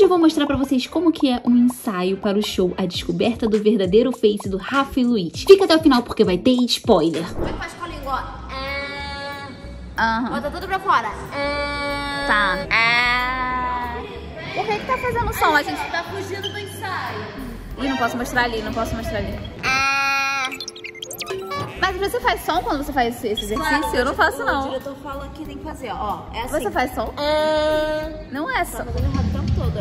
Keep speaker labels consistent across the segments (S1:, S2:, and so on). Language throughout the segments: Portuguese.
S1: eu vou mostrar pra vocês como que é um ensaio para o show A Descoberta do Verdadeiro Face do Rafa e Luiz. Fica até o final porque vai ter spoiler.
S2: Como é que faz com a língua? Bota tudo pra fora.
S3: Tá. Por que tá fazendo som? A gente
S2: Tá fugindo do ensaio.
S3: Ih, não posso mostrar ali, não posso mostrar ali. Mas você faz som quando você faz esse exercício?
S2: Claro,
S3: eu não faço,
S2: O
S3: não.
S2: diretor fala que tem que fazer, ó. É assim.
S3: Você faz som? Não é só.
S2: Tá fazendo errado o tempo todo,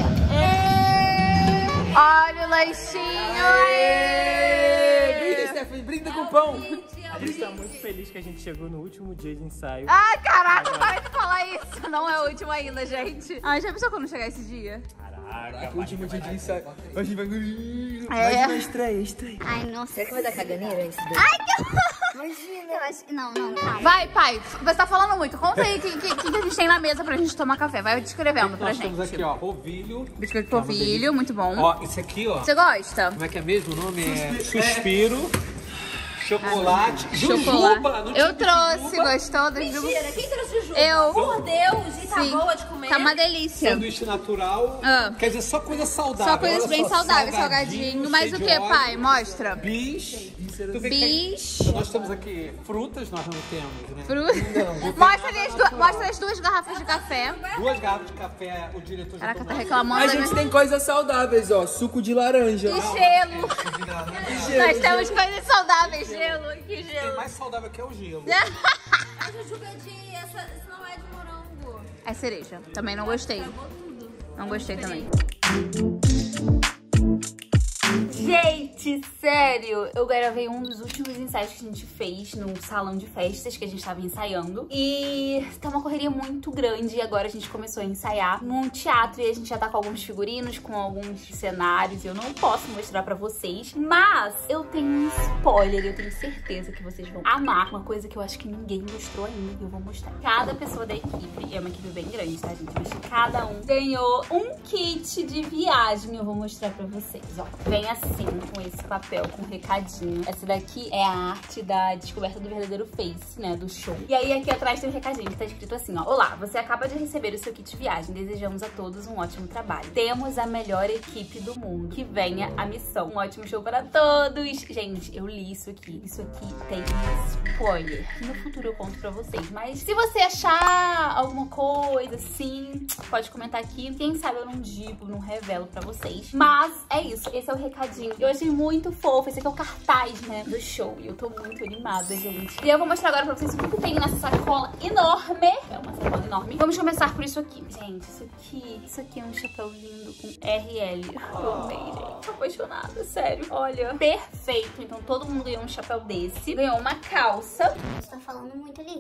S3: Olha o lanchinho!
S4: Brinda, Stephanie, brinda com pão! A gente tá muito feliz que a gente chegou no último dia de ensaio.
S3: Ai, caraca, para de falar isso. Não é o último ainda, gente. Ai, já pensou quando chegar esse dia?
S4: Caraca, o último dia de ensaio. A gente vai...
S3: É.
S4: Vai estreia.
S2: Ai, nossa. Será que vai dar caganeira isso daí?
S3: Ai, que horror!
S2: Não, calma.
S3: Vai, pai, você tá falando muito. Conta aí o que a gente tem na mesa pra gente tomar café. Vai descrevendo pra
S4: Nós
S3: gente.
S4: temos aqui, ó, polvilho.
S3: Biscoito de polvilho, muito bom.
S4: Ó, esse aqui, ó.
S3: Você gosta?
S4: Como é que é mesmo o nome? É suspiro. Chocolate.
S3: Chocolate.
S4: Jujuba. Não
S3: Eu
S4: tinha
S3: trouxe,
S4: jujuba.
S3: gostou da jujuba?
S2: Mentira, quem trouxe jujuba?
S3: Eu.
S2: Por Deus, e tá
S3: Sim.
S2: boa de comer?
S3: Tá uma delícia.
S4: Sanduíche natural. Quer dizer, só coisa saudável.
S3: Só coisas
S4: Olha
S3: bem
S4: só,
S3: saudáveis, salgadinho. Mas
S4: cheio
S3: o
S4: de
S3: que,
S4: óleo.
S3: pai? Mostra.
S4: Bis. Tu vê
S3: Bis.
S4: que nós temos aqui frutas, nós não temos, né?
S3: Mostra as duas garrafas de café.
S4: 2 garrafas de café, o diretor já
S3: Caraca, tá
S4: tomou.
S3: reclamando.
S5: A
S3: da
S5: gente
S3: minha-
S5: tem coisas saudáveis, ó. Suco de laranja.
S3: E gelo. Nós temos coisas saudáveis. Gelo. Que
S4: Tem
S3: gelo.
S4: mais saudável que é o gelo.
S2: A jujuba é de... Essa não é de morango.
S3: É cereja. Também não gostei. Não gostei também. Gente, sério, eu gravei um dos últimos ensaios que a gente fez no salão de festas que a gente tava ensaiando. E tá uma correria muito grande e agora a gente começou a ensaiar num teatro e a gente já tá com alguns figurinos, com alguns cenários. Eu não posso mostrar pra vocês, mas eu tenho um spoiler, eu tenho certeza que vocês vão amar. Uma coisa que eu acho que ninguém mostrou ainda, que eu vou mostrar. Cada pessoa da equipe, é uma equipe bem grande, tá, gente? Mas cada um ganhou um kit de viagem. Eu vou mostrar pra vocês, ó. Vem assim, com esse papel, com um recadinho. Essa daqui é a arte da descoberta do verdadeiro face, né, do show. E aí aqui atrás tem um recadinho que tá escrito assim, ó. Olá, você acaba de receber o seu kit de viagem. Desejamos a todos um ótimo trabalho. Temos a melhor equipe do mundo. Que venha a missão. Um ótimo show para todos. Gente, eu li isso aqui. Isso aqui tem spoiler. No futuro eu conto pra vocês. Mas se você achar alguma coisa assim, pode comentar aqui. Quem sabe eu não digo, não revelo pra vocês. Mas é isso. Esse é o recadinho. Eu achei muito fofo. Esse aqui é o cartaz, né, do show. E eu tô muito animada, gente. E eu vou mostrar agora pra vocês o que tem nessa sacola enorme. É uma sacola enorme. Vamos começar por isso aqui. Gente, isso aqui é um chapéu lindo com RL. Eu amei, gente. Tô apaixonada, sério. Olha, perfeito. Então todo mundo ganhou um chapéu desse. Ganhou uma calça.
S2: Você tá falando muito ali.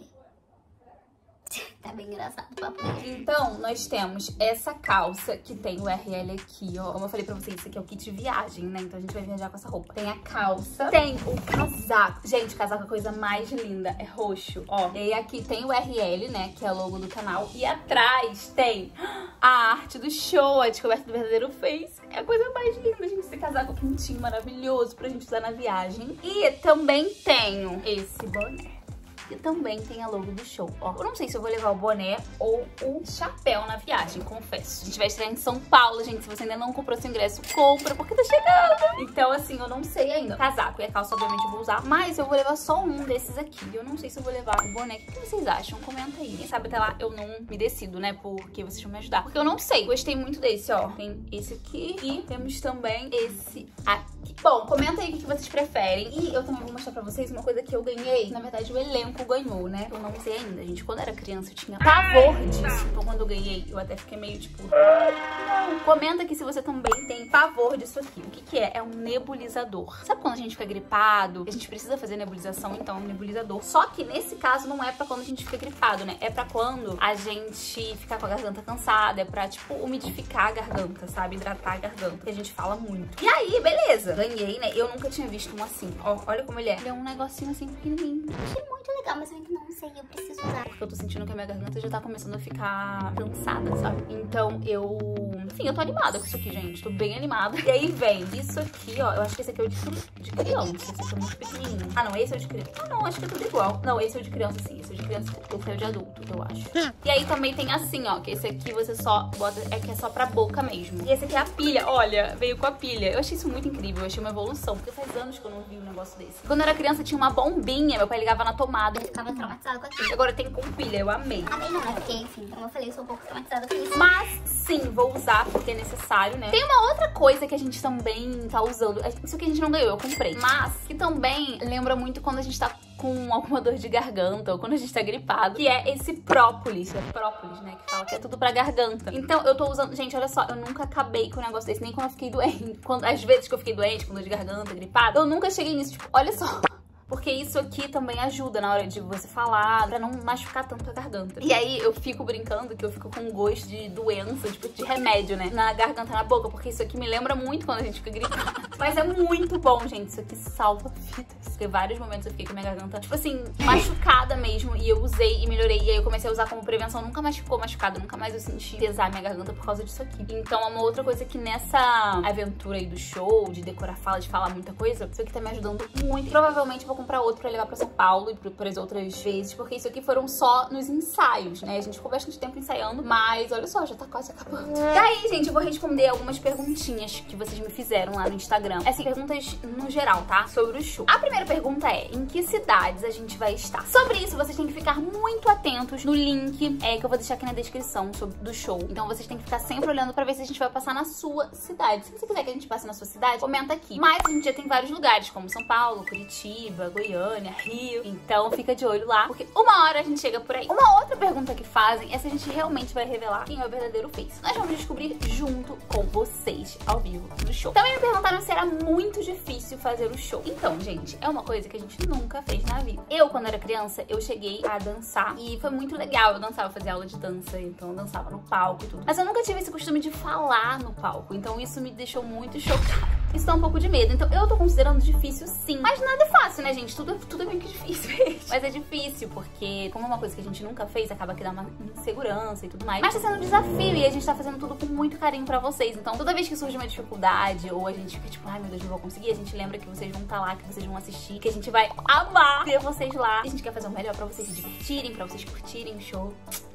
S2: Tá bem engraçado o papo.
S3: Então, nós temos essa calça que tem o RL aqui, ó. Como eu falei pra vocês, isso aqui é o kit viagem, né? Então a gente vai viajar com essa roupa. Tem a calça, tem o casaco. Gente, o casaco é a coisa mais linda, é roxo, ó. E aí aqui tem o RL, né, que é o logo do canal. E atrás tem a arte do show, a descoberta do verdadeiro face. É a coisa mais linda, gente. Esse casaco quentinho, maravilhoso pra gente usar na viagem. E também tenho esse boné. E também tem a logo do show, ó. Eu não sei se eu vou levar o boné ou o chapéu na viagem, confesso. A gente vai estrear em São Paulo, gente. Se você ainda não comprou seu ingresso, compra, porque tá chegando. Então, assim, eu não sei ainda. Casaco e a calça, obviamente, eu vou usar. Mas eu vou levar só um desses aqui. Eu não sei se eu vou levar o boné. O que vocês acham? Comenta aí. Quem sabe até lá eu não me decido, né? Porque vocês vão me ajudar. Porque eu não sei. Gostei muito desse, ó. Tem esse aqui e temos também esse aqui. Bom, comenta aí o que vocês preferem. E eu também vou mostrar pra vocês uma coisa que eu ganhei. Na verdade, o elenco ganhou, né? Eu não sei ainda, gente. Quando eu era criança, eu tinha pavor disso. Então, quando eu ganhei, eu até fiquei meio tipo... Não. Comenta aqui se você também tem pavor disso aqui. O que que é? É um nebulizador. Sabe quando a gente fica gripado? A gente precisa fazer nebulização, então é um nebulizador. Só que nesse caso não é pra quando a gente fica gripado, né? É pra quando a gente fica com a garganta cansada. É pra, tipo, umidificar a garganta, sabe? Hidratar a garganta, que a gente fala muito. E aí, beleza. Ganhei, né? Eu nunca tinha visto um assim. Ó, olha como ele é. Ele é um negocinho assim pequenininho.
S2: Achei muito legal, mas eu ainda não sei, eu preciso usar.
S3: Porque eu tô sentindo que a minha garganta já tá começando a ficar cansada, sabe? Então eu enfim, eu tô animada com isso aqui, gente. Tô bem animada. E aí vem isso aqui, ó. Eu acho que esse aqui é o de criança. Esse aqui é muito pequenininho. Ah, não, esse é o de criança. Ah, não, acho que é tudo igual. Não, esse é o de criança, sim. Esse é o de criança. Esse é o de adulto, eu acho. E aí também tem assim, ó, que esse aqui você só bota, que é só pra boca mesmo. E esse aqui é a pilha, olha, veio com a pilha. Eu achei isso muito incrível, eu achei uma evolução, porque faz anos que eu não vi um negócio desse. Quando eu era criança tinha uma bombinha, meu pai ligava na tomada.
S2: Eu ficava traumatizada com aquilo.
S3: Agora tem com pilha, eu amei.
S2: Amei não, né? Porque, enfim, como eu falei, eu sou um pouco traumatizada com isso.
S3: Mas, sim, vou usar porque é necessário, né? Tem uma outra coisa que a gente também tá usando. Isso aqui a gente não ganhou, eu comprei. Mas, que também lembra muito quando a gente tá com alguma dor de garganta ou quando a gente tá gripado, que é esse própolis. É própolis, né? Que fala que é tudo pra garganta. Então, eu tô usando... Gente, olha só, eu nunca acabei com um negócio desse, nem quando eu fiquei doente. Às vezes que eu fiquei doente, com dor de garganta, gripada, eu nunca cheguei nisso. Tipo, olha só... Porque isso aqui também ajuda na hora de você falar, pra não machucar tanto a garganta. E aí eu fico brincando que eu fico com gosto de doença, tipo de remédio, né? Na garganta, na boca, porque isso aqui me lembra muito quando a gente fica gritando. Mas é muito bom, gente. Isso aqui salva vidas. Porque vários momentos eu fiquei com a minha garganta, tipo assim, machucada mesmo. E eu usei e melhorei. E aí eu comecei a usar como prevenção. Nunca mais ficou machucada. Nunca mais eu senti pesar minha garganta por causa disso aqui. Então é uma outra coisa que nessa aventura aí do show, de decorar fala, de falar muita coisa, isso aqui tá me ajudando muito. Provavelmente eu vou comprar outro pra levar pra São Paulo e para as outras vezes, porque isso aqui foram só nos ensaios, né? A gente ficou bastante tempo ensaiando, mas olha só, já tá quase acabando. E aí, gente, eu vou responder algumas perguntinhas que vocês me fizeram lá no Instagram. Essas perguntas no geral, tá? Sobre o show. A primeira pergunta é, em que cidades a gente vai estar? Sobre isso, vocês têm que ficar muito atentos no link que eu vou deixar aqui na descrição do show. Então vocês têm que ficar sempre olhando pra ver se a gente vai passar na sua cidade. Se você quiser que a gente passe na sua cidade, comenta aqui. Mas a gente já tem vários lugares, como São Paulo, Curitiba, Goiânia, Rio. Então fica de olho lá, porque uma hora a gente chega por aí. Uma outra pergunta que fazem é se a gente realmente vai revelar quem é o verdadeiro Face. Nós vamos descobrir junto com vocês, ao vivo, no show. Também me perguntaram se era muito difícil fazer o show. Então, gente, é uma coisa que a gente nunca fez na vida. Eu, quando era criança, eu cheguei a dançar e foi muito legal. Eu dançava, fazia aula de dança, então eu dançava no palco e tudo. Mas eu nunca tive esse costume de falar no palco, então isso me deixou muito chocada. Isso dá um pouco de medo. Então eu tô considerando difícil sim. Mas nada é fácil, né, gente? Tudo é meio que difícil mesmo. Mas é difícil, porque como é uma coisa que a gente nunca fez, acaba que dá uma insegurança e tudo mais. Mas tá sendo um desafio e a gente tá fazendo tudo com muito carinho pra vocês. Então toda vez que surge uma dificuldade ou a gente fica tipo, ai meu Deus, não vou conseguir, a gente lembra que vocês vão estar lá, que vocês vão assistir, que a gente vai amar ter vocês lá. A gente quer fazer o melhor pra vocês se divertirem, pra vocês curtirem o show.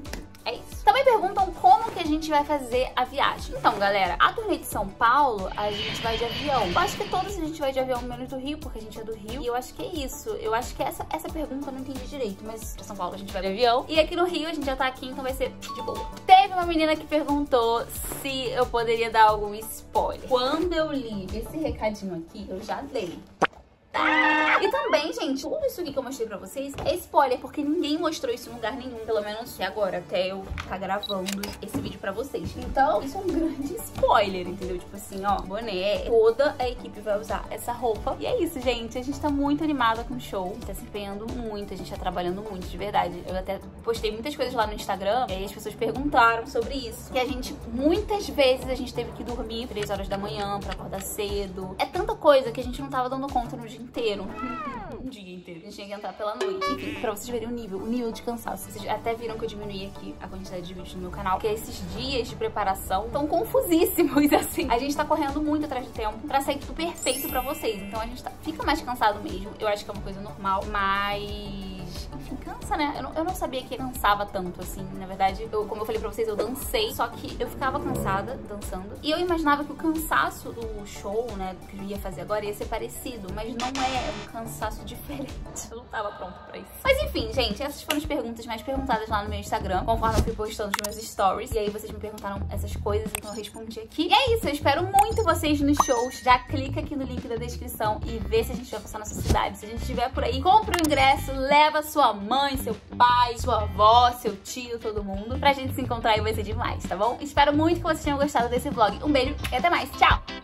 S3: É isso. Também perguntam como que a gente vai fazer a viagem. Então, galera, a turnê de São Paulo, a gente vai de avião. Eu acho que todos a gente vai de avião, menos do Rio, porque a gente é do Rio. E eu acho que é isso. Eu acho que essa pergunta eu não entendi direito, mas pra São Paulo a gente vai de avião. E aqui no Rio a gente já tá aqui, então vai ser de boa. Teve uma menina que perguntou se eu poderia dar algum spoiler. Quando eu li esse recadinho aqui, eu já dei. E também, gente, tudo isso aqui que eu mostrei pra vocês é spoiler, porque ninguém mostrou isso em lugar nenhum, pelo menos até agora, até eu tá gravando esse vídeo pra vocês. Então, isso é um grande spoiler, entendeu? Tipo assim, ó, boné, toda a equipe vai usar essa roupa. E é isso, gente, a gente tá muito animada com o show, a gente tá se empenhando muito, a gente tá trabalhando muito, de verdade. Eu até postei muitas coisas lá no Instagram, e aí as pessoas perguntaram sobre isso. Que a gente, muitas vezes, a gente teve que dormir 3 horas da manhã pra acordar cedo. É tanta coisa que a gente não tava dando conta no dia inteiro. Um dia inteiro. A gente tinha que entrar pela noite. Enfim, pra vocês verem o nível de cansaço. Vocês até viram que eu diminuí aqui a quantidade de vídeos no meu canal, porque esses dias de preparação estão confusíssimos, assim. A gente tá correndo muito atrás do tempo pra sair tudo perfeito pra vocês. Então a gente fica mais cansado mesmo. Eu acho que é uma coisa normal, mas... enfim, cansa, né? Eu não sabia que cansava tanto, assim. Na verdade, como eu falei pra vocês, eu dancei, só que eu ficava cansada dançando. E eu imaginava que o cansaço do show, né, que eu ia fazer agora, ia ser parecido, mas não é um cansaço diferente. Eu não tava pronta pra isso. Mas enfim, gente, essas foram as perguntas mais perguntadas lá no meu Instagram, conforme eu fui postando os meus stories. E aí vocês me perguntaram essas coisas, então eu respondi aqui. E é isso, eu espero muito vocês nos shows. Já clica aqui no link da descrição e vê se a gente vai passar na sua cidade. Se a gente estiver por aí, compra o ingresso, leva sua mãe, seu pai, sua avó, seu tio, todo mundo, pra gente se encontrar e vai ser demais, tá bom? Espero muito que vocês tenham gostado desse vlog. Um beijo e até mais. Tchau!